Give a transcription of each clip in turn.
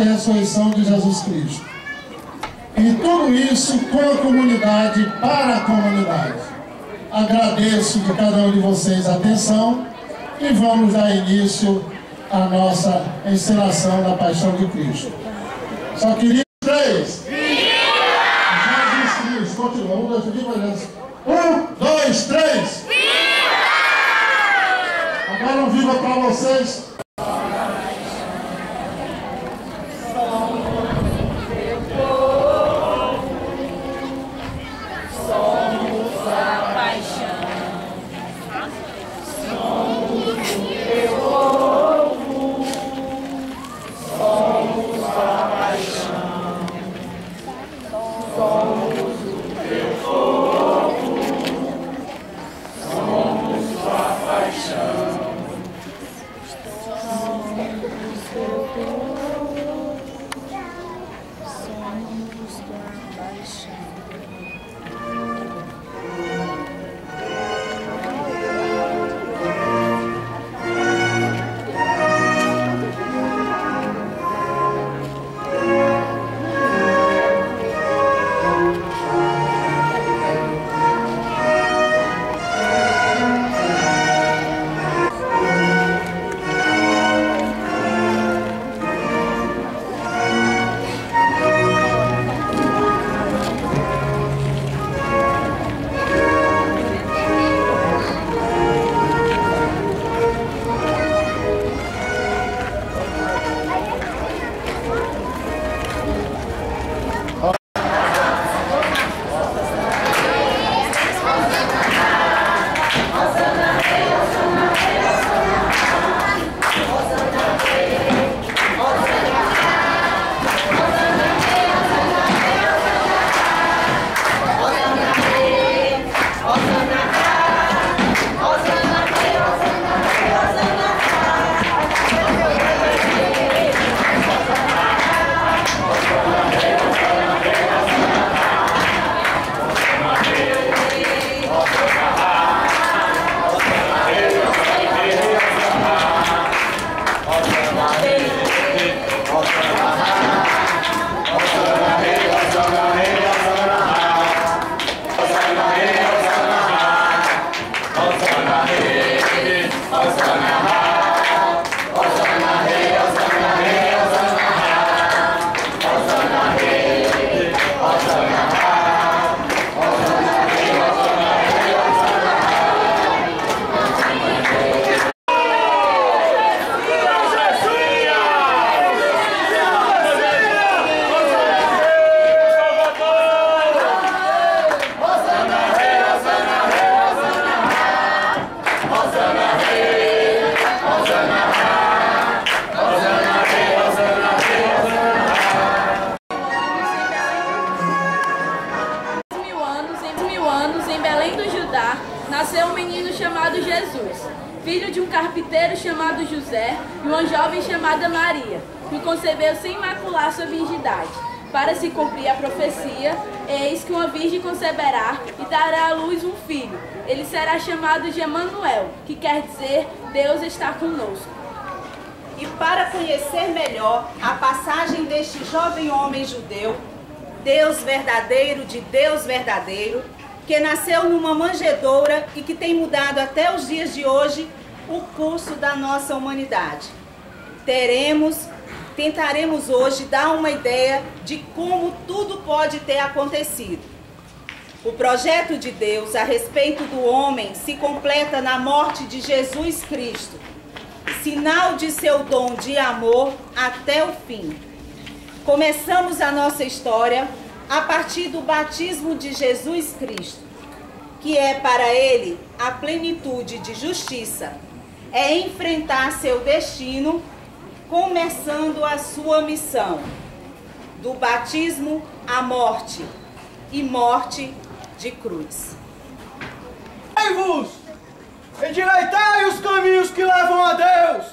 e ressurreição de Jesus Cristo. E tudo isso com a comunidade, para a comunidade. Agradeço de cada um de vocês a atenção e vamos dar início à nossa encenação da Paixão de Cristo. Só queria três. Jesus Cristo. Continua. 1, 2, 3. 1, 2, 3. Agora um viva para vocês. Nasceu um menino chamado Jesus, filho de um carpinteiro chamado José e uma jovem chamada Maria, que concebeu sem macular sua virgindade. Para se cumprir a profecia, eis que uma virgem conceberá e dará à luz um filho. Ele será chamado de Emanuel, que quer dizer Deus está conosco. E para conhecer melhor a passagem deste jovem homem judeu, Deus verdadeiro de Deus verdadeiro, que nasceu numa manjedoura e que tem mudado até os dias de hoje o curso da nossa humanidade. Tentaremos hoje dar uma ideia de como tudo pode ter acontecido. O projeto de Deus a respeito do homem se completa na morte de Jesus Cristo, sinal de seu dom de amor até o fim. Começamos a nossa história a partir do batismo de Jesus Cristo, que é para ele a plenitude de justiça, é enfrentar seu destino, começando a sua missão, do batismo à morte, e morte de cruz. Endireitai-vos, endireitai os caminhos que levam a Deus.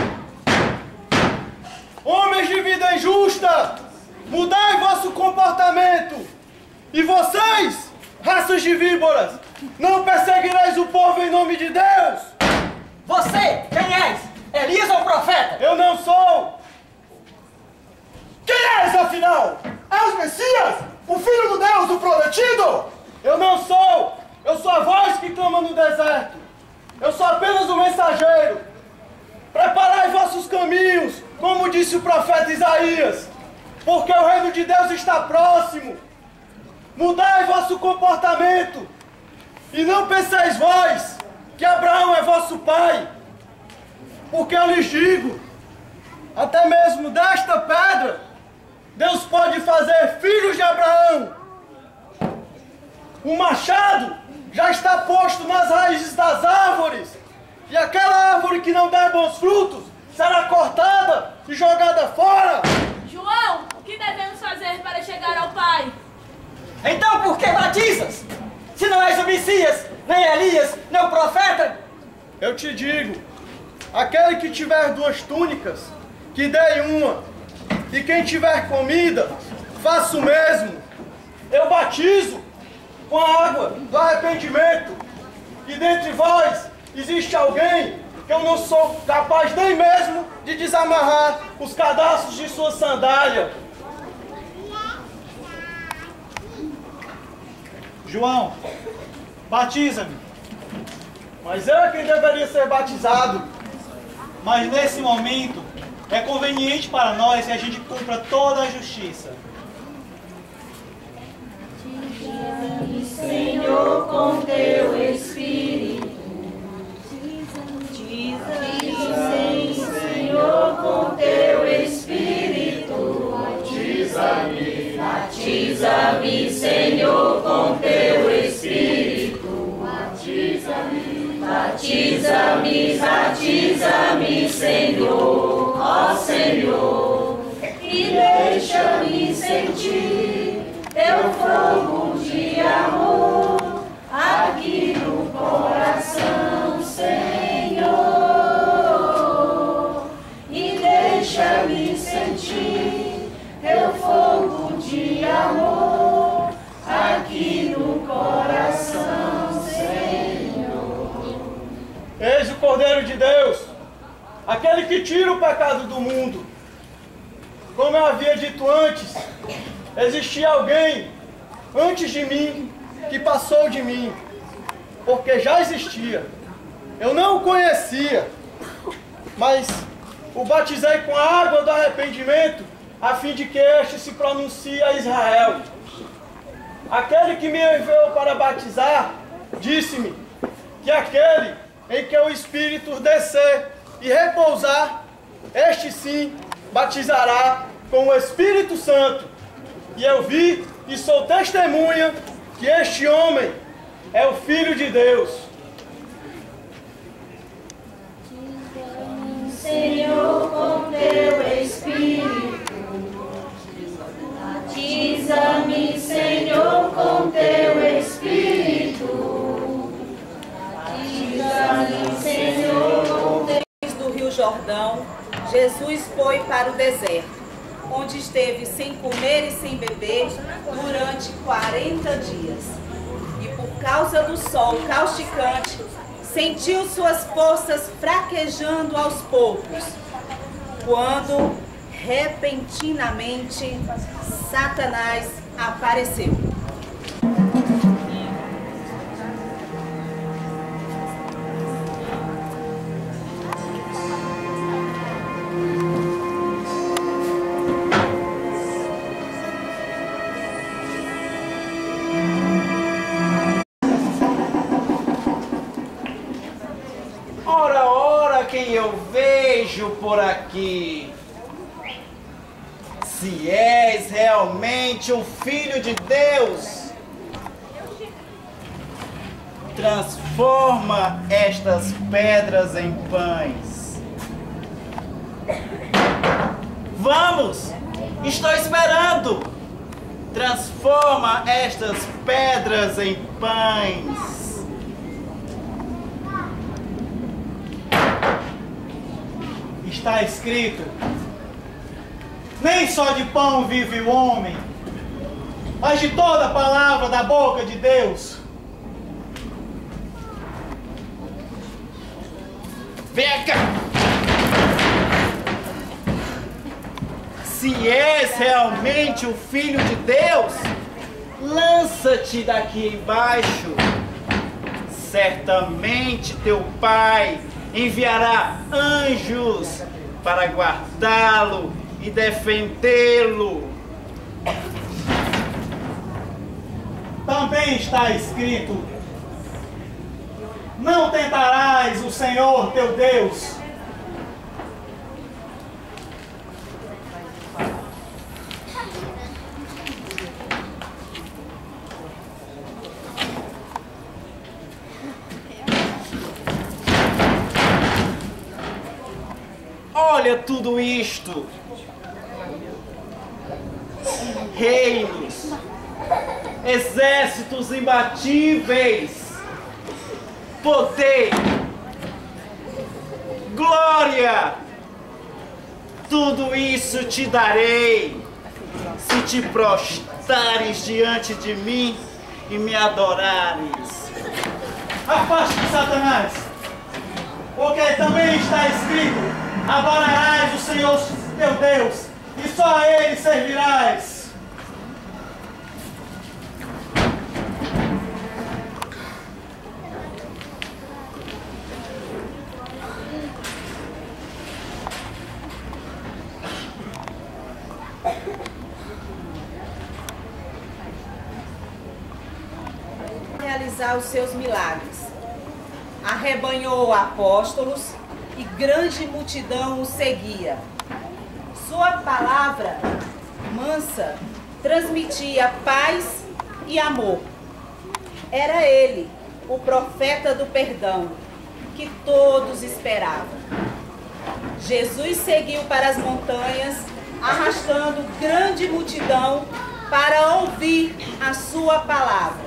Homens de vida injusta, mudai vosso comportamento. E vocês, raças de víboras, não perseguireis o povo em nome de Deus. Você, quem és? Elias ou profeta? Eu não sou. Quem és, afinal? És o Messias? O Filho do Deus, o prometido? Eu não sou! Eu sou a voz que clama no deserto. Eu sou apenas um mensageiro. Preparai vossos caminhos, como disse o profeta Isaías, porque o reino de Deus está próximo. Mudai vosso comportamento, e não penseis vós que Abraão é vosso pai, porque eu lhes digo, até mesmo desta pedra, Deus pode fazer filhos de Abraão. O machado já está posto nas raízes das árvores, e aquela árvore que não der bons frutos será cortada e jogada fora. João, o que devemos fazer para chegar ao Pai? Então por que batizas? Se não és o Messias, nem Elias, nem o profeta? Eu te digo, aquele que tiver 2 túnicas, que dê uma, e quem tiver comida, faça o mesmo. Eu batizo com a água do arrependimento, e dentre vós existe alguém que eu não sou capaz nem mesmo de desamarrar os cadastros de sua sandália. João, batiza-me. Mas eu é quem deveria ser batizado. Mas nesse momento é conveniente para nós que a gente cumpra toda a justiça. Senhor, com teu Espírito. Diz-me, Senhor, com teu Espírito. Batiza-me, batiza-me, Senhor, com teu Espírito. Batiza-me, batiza-me, batiza-me, Senhor, ó Senhor, e deixa-me sentir teu fogo de amor aqui no coração, Senhor, e deixa-me sentir teu fogo de amor aqui no coração, Senhor. Eis o Cordeiro de Deus, aquele que tira o pecado do mundo. Como eu havia dito antes, existia alguém antes de mim que passou de mim, porque já existia. Eu não o conhecia, mas o batizei com a água do arrependimento, a fim de que este se pronuncie a Israel. Aquele que me enviou para batizar, disse-me que aquele em que o Espírito descer e repousar, este sim batizará com o Espírito Santo. E eu vi e sou testemunha que este homem é o Filho de Deus. Senhor, com teu Espírito. Batiza-me, Senhor, com teu Espírito. Batiza-me, Senhor, com teu Do Rio Jordão, Jesus foi para o deserto, onde esteve sem comer e sem beber durante 40 dias. E por causa do sol causticante, sentiu suas forças fraquejando aos poucos, quando repentinamente Satanás apareceu. Ora, ora, quem eu vejo por aqui? Se és realmente o Filho de Deus, transforma estas pedras em pães. Vamos! Estou esperando! Transforma estas pedras em pães. Está escrito: nem só de pão vive o homem, mas de toda palavra da boca de Deus. Vem cá! se és realmente o Filho de Deus, lança-te daqui embaixo. Certamente teu Pai enviará anjos para guardá-lo e defendê-lo. Também está escrito: não tentarás o Senhor teu Deus. Olha tudo isto. Reinos, exércitos imbatíveis, poder, glória, tudo isso te darei, se te prostrares diante de mim e me adorares. Afaste-te, Satanás, porque também está escrito: adorarás o Senhor teu Deus, e só a Ele servirás. Realizar os seus milagres. Arrebanhou apóstolos e grande multidão o seguia. Sua palavra mansa transmitia paz e amor. Era ele, o profeta do perdão, que todos esperavam. Jesus seguiu para as montanhas, arrastando grande multidão para ouvir a sua palavra.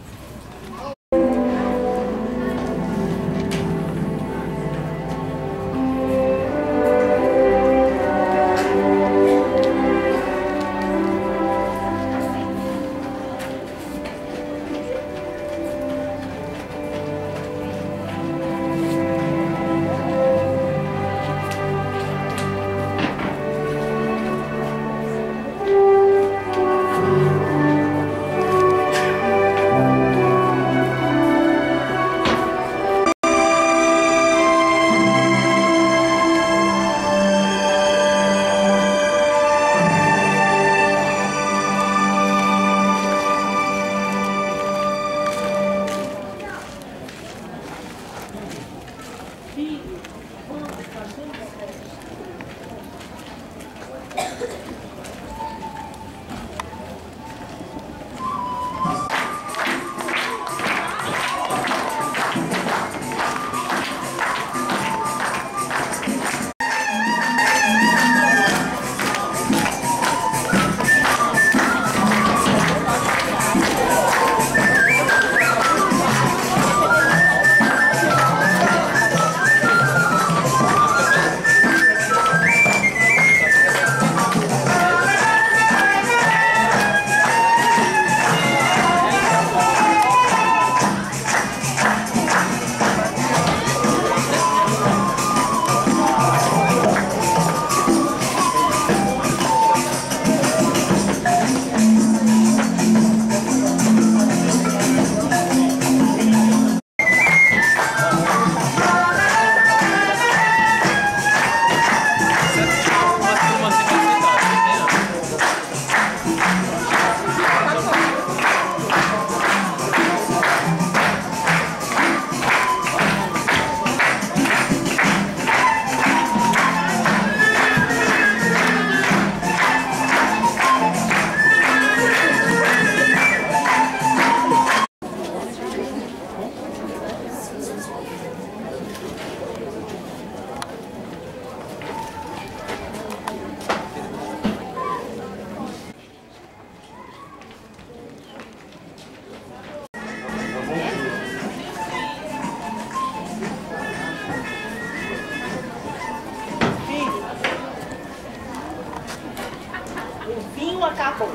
acabou.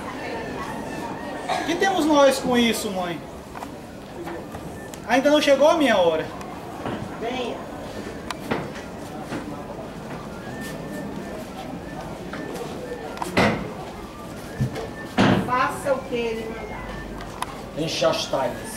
Que temos nós com isso, mãe? Ainda não chegou a minha hora. Venha. faça o que ele mandar. Enxastai-vos.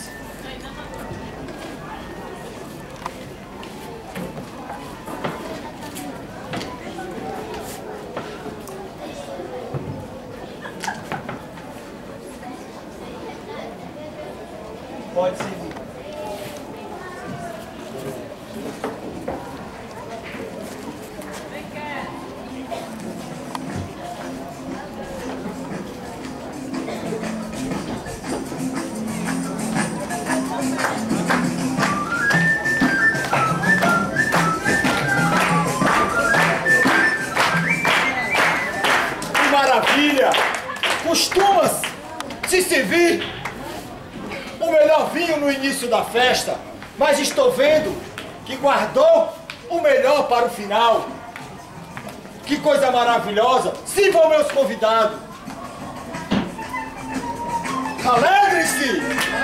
Pode servir. Que maravilha! Costuma-se servir o melhor vinho no início da festa, mas estou vendo que guardou o melhor para o final. Que coisa maravilhosa! Sirvam meus convidados! Alegrem-se!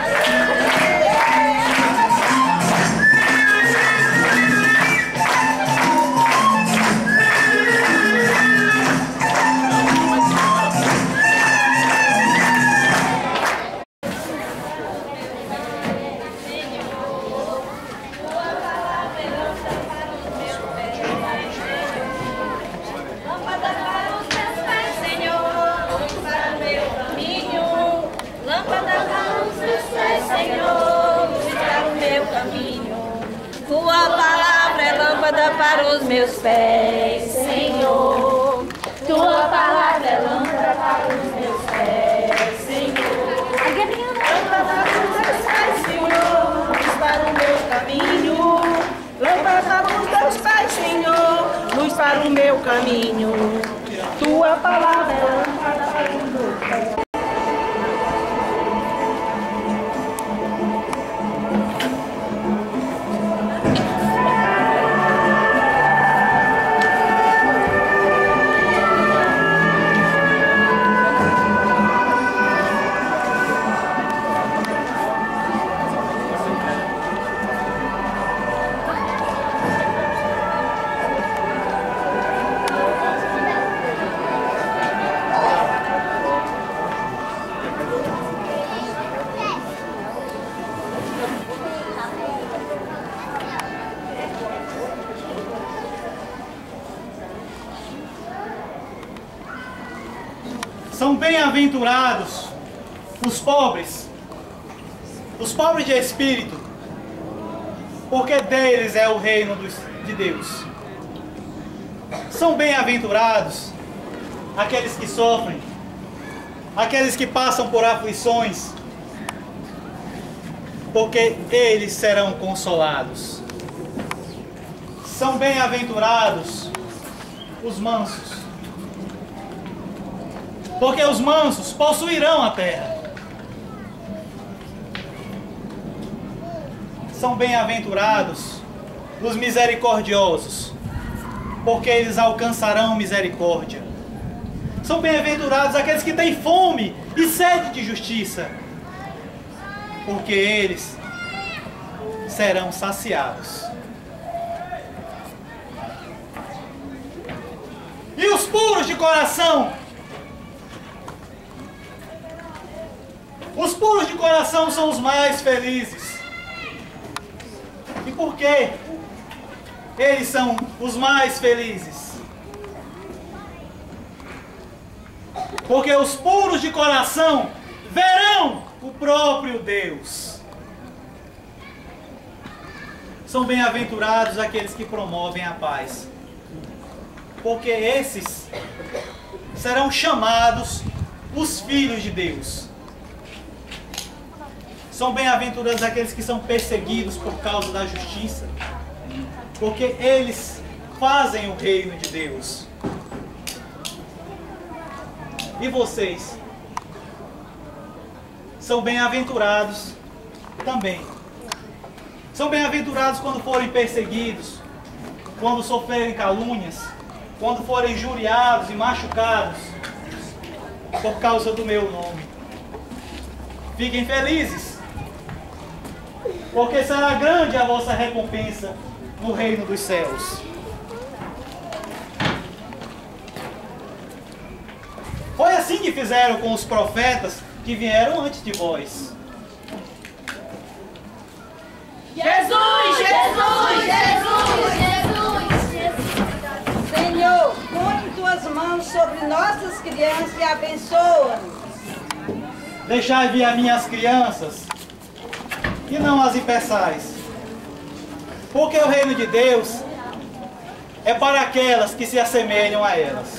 Tua palavra é lâmpada para os meus pés, Senhor. Tua palavra é lâmpada para os meus pés, Senhor. Lâmpada para os meus pés, Senhor, luz para o meu caminho. Lâmpada para os meus pés, Senhor, luz para o meu caminho. Tua palavra é lâmpada para os meus pés. São bem-aventurados os pobres de espírito, porque deles é o reino de Deus. São bem-aventurados aqueles que sofrem, aqueles que passam por aflições, porque eles serão consolados. São bem-aventurados os mansos, porque os mansos possuirão a terra. São bem-aventurados os misericordiosos, porque eles alcançarão misericórdia. São bem-aventurados aqueles que têm fome e sede de justiça, porque eles serão saciados. E os puros de coração? Os puros de coração são os mais felizes. E por que eles são os mais felizes? Porque os puros de coração verão o próprio Deus. São bem-aventurados aqueles que promovem a paz, porque esses serão chamados os filhos de Deus. São bem-aventurados aqueles que são perseguidos por causa da justiça, porque eles fazem o reino de Deus. E vocês são bem-aventurados também. São bem-aventurados quando forem perseguidos, quando sofrerem calúnias, quando forem injuriados e machucados por causa do meu nome. Fiquem felizes, porque será grande a vossa recompensa no reino dos céus. Foi assim que fizeram com os profetas que vieram antes de vós. Jesus, Jesus, Jesus, Jesus. Senhor, põe tuas mãos sobre nossas crianças e abençoa-nos. Deixai vir a minhas crianças, e não as impeçais. Porque o reino de Deus é para aquelas que se assemelham a elas.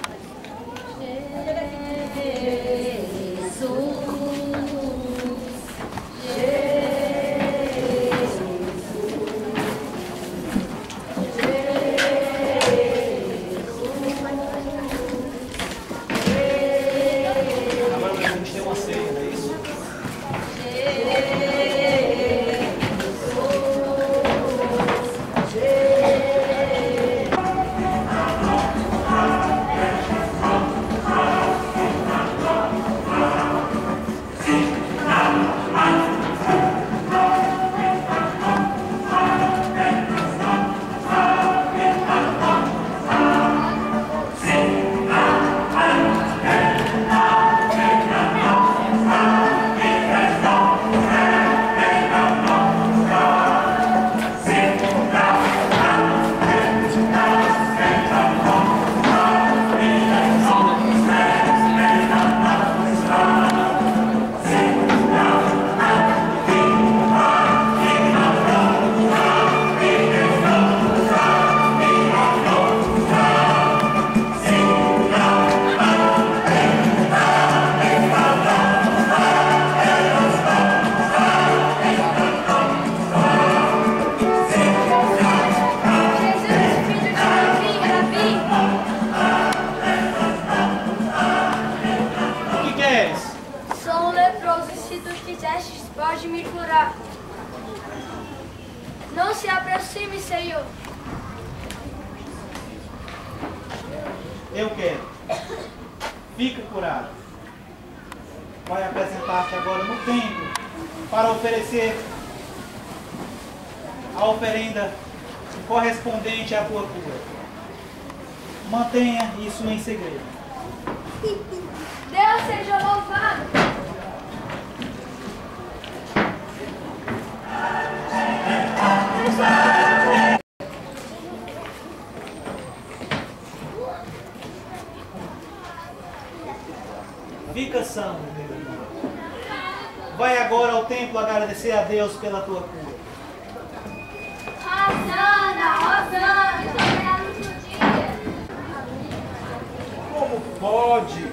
Pode me curar. Não se aproxime, Senhor. Eu quero. Fica curado. Vai apresentar-te agora no templo para oferecer a oferenda correspondente à tua cura. Mantenha isso em segredo. Deus seja louvado. Fica são, meu irmão. Vai agora ao templo agradecer a Deus pela tua cura. Rosana, Rosana, Como pode?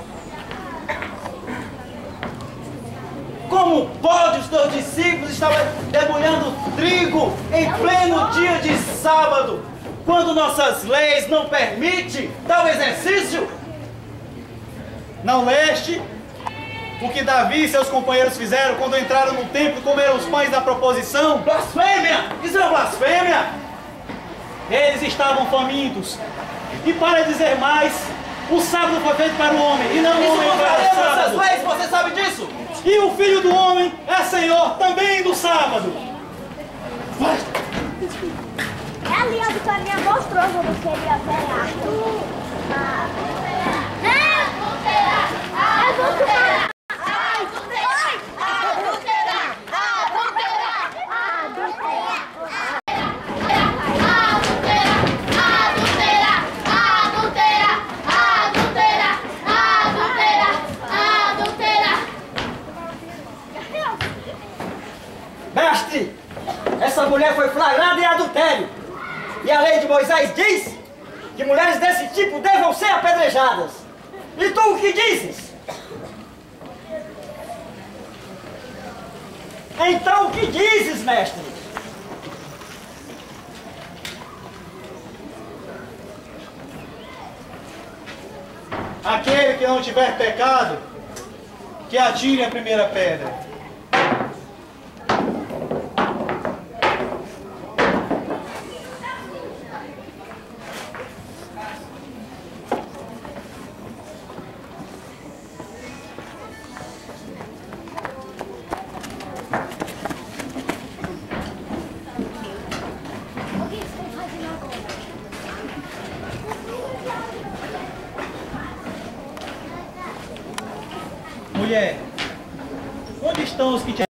Como pode os teus discípulos estar debulhando trigo em pleno dia de sábado, quando nossas leis não permitem tal exercício? Não leste o que Davi e seus companheiros fizeram quando entraram no templo e comeram os pães da proposição? Blasfêmia! Isso é blasfêmia! Eles estavam famintos. E para dizer mais, o sábado foi feito para o homem e não o homem para o sábado. Essas leis, você sabe disso? E o Filho do Homem é Senhor também do sábado. Vai. Ali a Vitória mostrou como seria Mestre, essa mulher foi flagrada em adultério. E a lei de Moisés diz que mulheres desse tipo devam ser apedrejadas. E tu o que dizes? Então o que dizes, mestre? Aquele que não tiver pecado, que atire a primeira pedra. mulher, onde estão os que te